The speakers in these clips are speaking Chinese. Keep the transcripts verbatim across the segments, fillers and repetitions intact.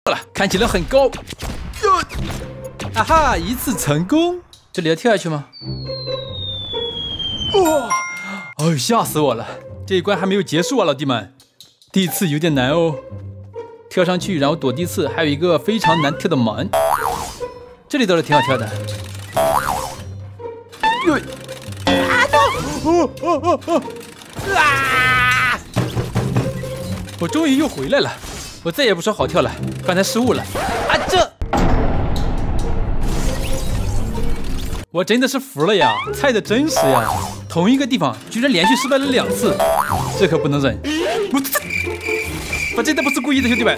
了，看起来很高。啊哈，一次成功！这里要跳下去吗？哇！哦，吓死我了！这一关还没有结束啊，老弟们。第一次有点难哦，跳上去，然后躲第一次，还有一个非常难跳的门。这里倒是挺好跳的。哟！啊！哦哦哦哦！啊！我终于又回来了。 我再也不说好跳了，刚才失误了。啊，这我真的是服了呀！菜的真实呀！同一个地方居然连续失败了两次，这可不能忍！我这我真的不是故意的，兄弟们！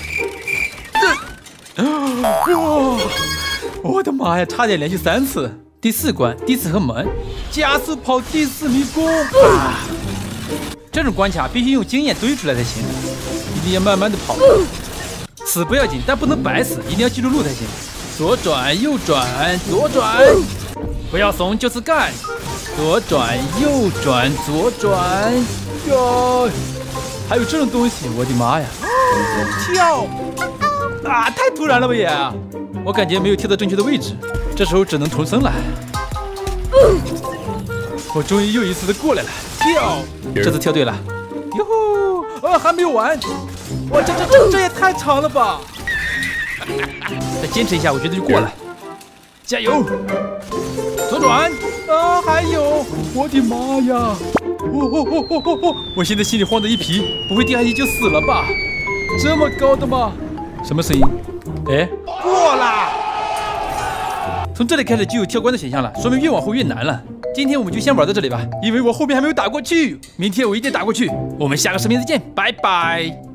这，哇！我的妈呀，差点连续三次！第四关，第四和门，加速跑第四迷宫啊！这种关卡必须用经验堆出来才行。 一定要慢慢的跑，死不要紧，但不能白死，一定要记住路才行。左转，右转，左转，不要怂，就是干。左转，右转，左转，哟，还有这种东西，我的妈呀！跳啊，太突然了吧也！我感觉没有跳到正确的位置，这时候只能重生了。我终于又一次的过来了，跳，这次跳对了，哟吼！ 啊，还没有完！哇，这这这这也太长了吧！再坚持一下，我觉得就过了。加油！左转！啊，还有！我的妈呀！哦哦哦哦哦哦！我现在心里慌得一批，不会掉下去就死了吧？这么高的吗？什么声音？哎，过啦！从这里开始就有跳关的选项了，说明越往后越难了。 今天我们就先玩到这里吧，因为我后面还没有打过去。明天我一定打过去。我们下个视频再见，拜拜。